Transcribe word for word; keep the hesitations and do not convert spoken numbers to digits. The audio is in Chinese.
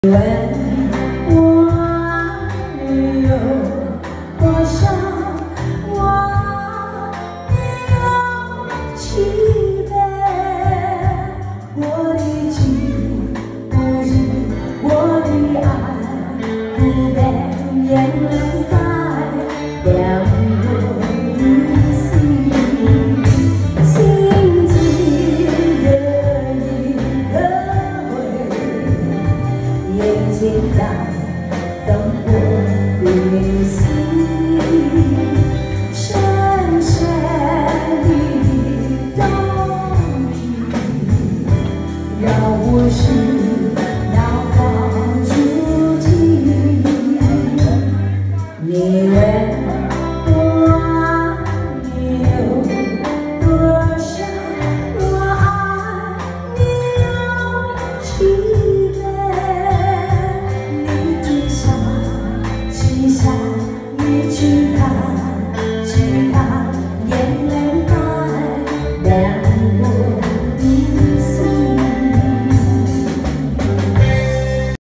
问我旅游多少，我没有区别。我的情不移，我的爱不变，眼泪在两个的心，心机的一个回。眼睛在等我。